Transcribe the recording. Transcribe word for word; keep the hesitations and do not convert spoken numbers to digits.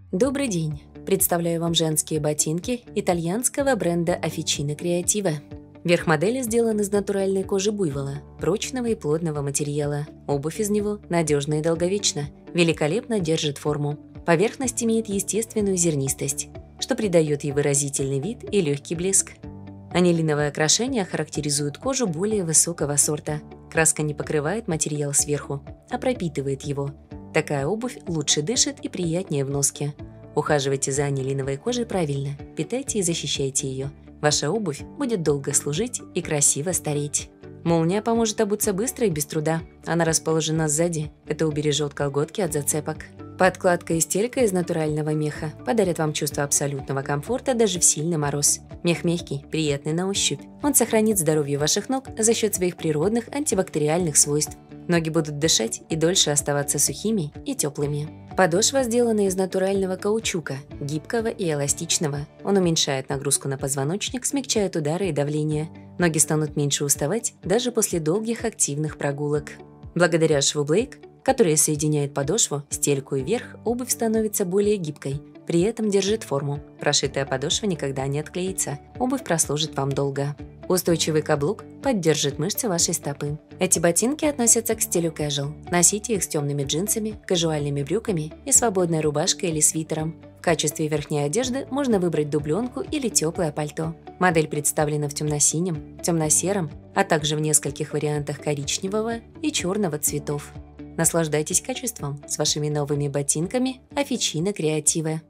Добрый день! Представляю вам женские ботинки итальянского бренда Officina Creativa. Верх модели сделан из натуральной кожи буйвола, прочного и плотного материала. Обувь из него надежна и долговечна, великолепно держит форму. Поверхность имеет естественную зернистость, что придает ей выразительный вид и легкий блеск. Анилиновое окрашение характеризует кожу более высокого сорта. Краска не покрывает материал сверху, а пропитывает его. Такая обувь лучше дышит и приятнее в носке. Ухаживайте за анилиновой кожей правильно, питайте и защищайте ее. Ваша обувь будет долго служить и красиво стареть. Молния поможет обуться быстро и без труда. Она расположена сзади. Это убережет колготки от зацепок. Подкладка и стелька из натурального меха подарят вам чувство абсолютного комфорта даже в сильный мороз. Мех мягкий, приятный на ощупь. Он сохранит здоровье ваших ног за счет своих природных антибактериальных свойств. Ноги будут дышать и дольше оставаться сухими и теплыми. Подошва сделана из натурального каучука, гибкого и эластичного. Он уменьшает нагрузку на позвоночник, смягчает удары и давление. Ноги станут меньше уставать даже после долгих активных прогулок. Благодаря шву Блейк, который соединяет подошву, стельку и верх, обувь становится более гибкой, при этом держит форму. Прошитая подошва никогда не отклеится, обувь прослужит вам долго. Устойчивый каблук поддержит мышцы вашей стопы. Эти ботинки относятся к стилю casual. Носите их с темными джинсами, кажуальными брюками и свободной рубашкой или свитером. В качестве верхней одежды можно выбрать дубленку или теплое пальто. Модель представлена в темно-синем, темно-сером, а также в нескольких вариантах коричневого и черного цветов. Наслаждайтесь качеством с вашими новыми ботинками Officina Creativa.